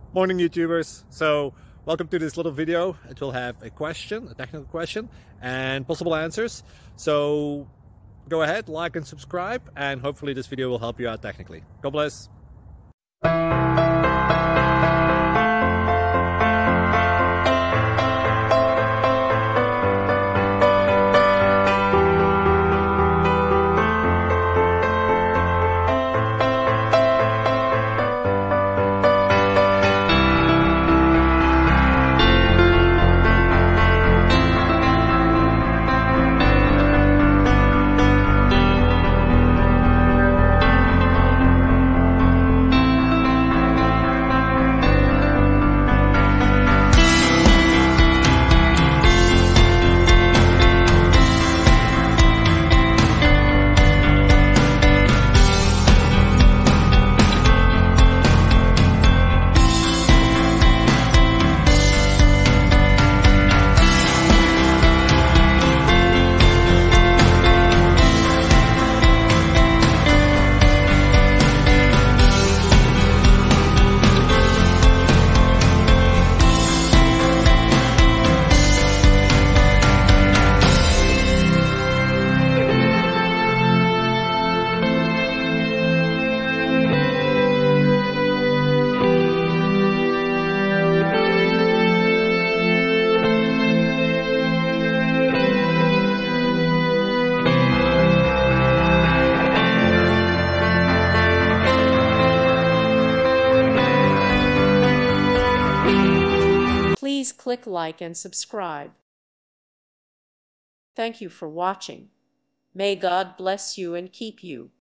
Morning YouTubers. So welcome to this little video. It will have a question, a technical question, and possible answers. So go ahead, like and subscribe, and hopefully this video will help you out technically. God bless. Please click like and subscribe. Thank you for watching. May God bless you and keep you.